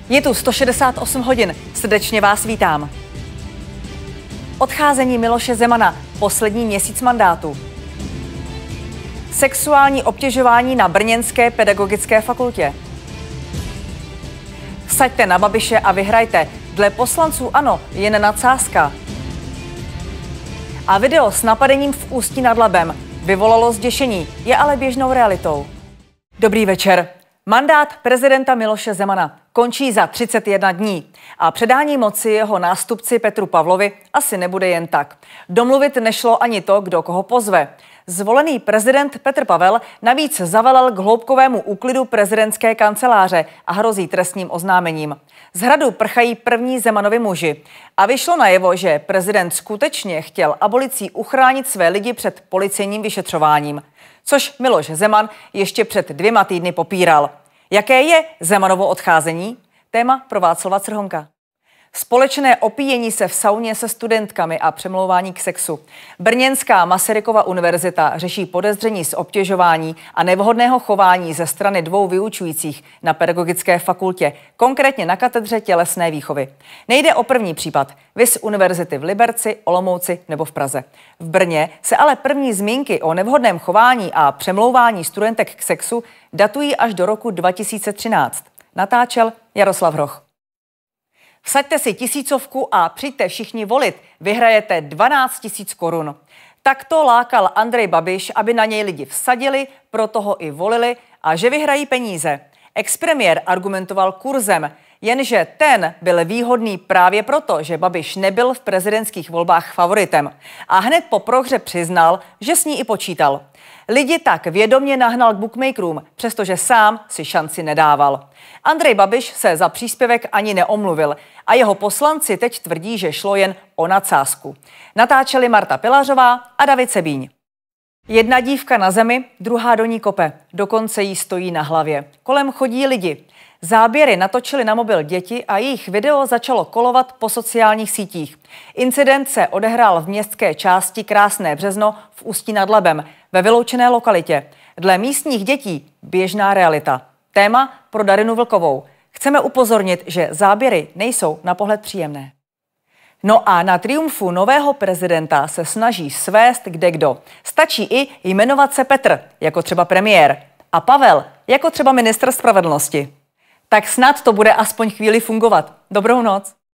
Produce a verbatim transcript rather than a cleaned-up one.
Je tu sto šedesát osm hodin, srdečně vás vítám. Odcházení Miloše Zemana, poslední měsíc mandátu. Sexuální obtěžování na brněnské pedagogické fakultě. Vsaďte na Babiše a vyhrajte. Dle poslanců ANO jen nadsázka. A video s napadením v Ústí nad Labem vyvolalo zděšení, je ale běžnou realitou. Dobrý večer. Mandát prezidenta Miloše Zemana končí za třicet jedna dní a předání moci jeho nástupci Petru Pavlovi asi nebude jen tak. Domluvit nešlo ani to, kdo koho pozve. Zvolený prezident Petr Pavel navíc zavelel k hloubkovému úklidu prezidentské kanceláře a hrozí trestním oznámením. Z hradu prchají první Zemanovi muži a vyšlo najevo, že prezident skutečně chtěl abolicí uchránit své lidi před policejním vyšetřováním, což Miloš Zeman ještě před dvěma týdny popíral. Jaké je Zemanovo odcházení? Téma pro Václava Crhonka. Společné opíjení se v sauně se studentkami a přemlouvání k sexu. Brněnská Masarykova univerzita řeší podezření z obtěžování a nevhodného chování ze strany dvou vyučujících na pedagogické fakultě, konkrétně na katedře tělesné výchovy. Nejde o první případ, viz univerzity v Liberci, Olomouci nebo v Praze. V Brně se ale první zmínky o nevhodném chování a přemlouvání studentek k sexu datují až do roku dva tisíce třináct. Natáčel Jaroslav Hroch. Vsaďte si tisícovku a přijďte všichni volit. Vyhrajete dvanáct tisíc korun. Takto lákal Andrej Babiš, aby na něj lidi vsadili, proto ho i volili a že vyhrají peníze. Expremiér argumentoval kurzem, jenže ten byl výhodný právě proto, že Babiš nebyl v prezidentských volbách favoritem. A hned po prohře přiznal, že s ní i počítal. Lidi tak vědomě nahnal k bookmakerům, přestože sám si šanci nedával. Andrej Babiš se za příspěvek ani neomluvil a jeho poslanci teď tvrdí, že šlo jen o nadsázku. Natáčeli Marta Pilařová a David Sebíň. Jedna dívka na zemi, druhá do ní kope. Dokonce jí stojí na hlavě. Kolem chodí lidi. Záběry natočili na mobil děti a jejich video začalo kolovat po sociálních sítích. Incident se odehrál v městské části Krásné Březno v Ústí nad Labem, ve vyloučené lokalitě. Dle místních dětí běžná realita. Téma pro Darinu Vlkovou. Chceme upozornit, že záběry nejsou na pohled příjemné. No a na triumfu nového prezidenta se snaží svést kdekdo. Stačí i jmenovat se Petr, jako třeba premiér, a Pavel, jako třeba ministr spravedlnosti. Tak snad to bude aspoň chvíli fungovat. Dobrou noc.